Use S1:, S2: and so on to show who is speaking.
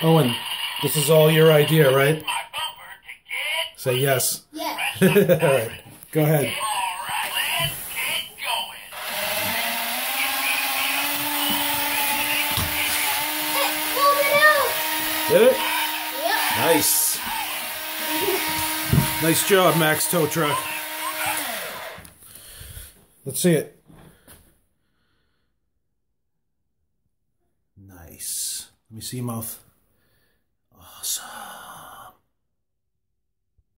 S1: Owen, this is all your idea, right? Say yes.
S2: Yes.
S1: All right. Go ahead. Did it?
S2: Yep.
S1: Nice. Nice job, Max Tow Truck. Let's see it. Nice. Let me see your mouth. Awesome.